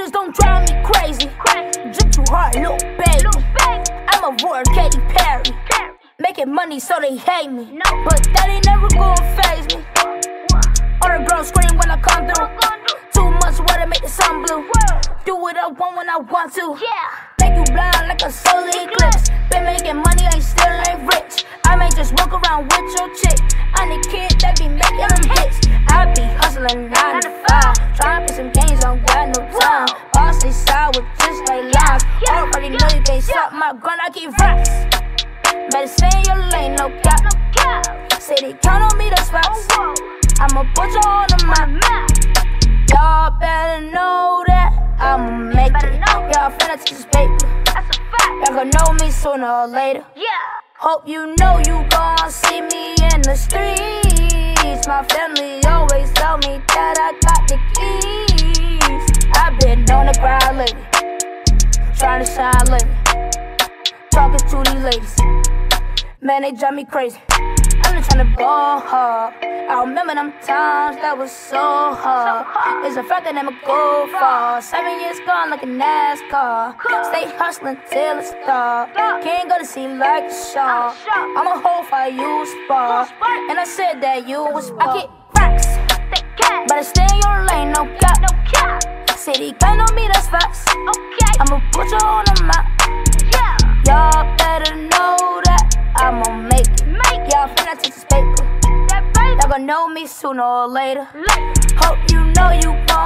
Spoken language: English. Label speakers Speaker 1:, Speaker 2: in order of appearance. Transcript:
Speaker 1: Haters don't drive me crazy. Drip too hard, little baby. I'm a war, Katy Perry. Making money so they hate me, but that ain't never gonna faze me. All the girls scream when I come through. Too much water make the sun blue. Do what I want when I want to. Make you blind like a solar eclipse. Been making money, I still ain't rich. I may just walk around with your chick. I'm the kid that be making them hits. I be hustling 9 to 5, trying to play some games, I don't got no time. Boss they side with just like lies. Already know you can't stop my gun, I keep Rackz. Better stay in your lane, no cap. Say they count on me, that's facts. I'ma put you on the map. Y'all better know that I'ma make it. Y'all finna touch this paper. Y'all gon' know me sooner or later. Hope you know you gon' see me in the streets. My family always tell me that I got the keys. I've been on the grind lately, trying to shine lately, talking to these ladies. Man, they drive me crazy. I'm just tryna ball hard. I remember them times that was so hard. It's a fact that I'ma go far. 7 years gone like a NASCAR. Stay hustling till it's dark. Can't go to sea like a shark. I'm a hoe for you spar. And I said that you was I get Rackz. Better stay in your lane, no cap. City count on me, that's facts. I'ma put you on the map. Y'all better know that I'ma make it. Y'all finna touch this paper. Y'all gon' know me sooner or later. Hope you know you gon'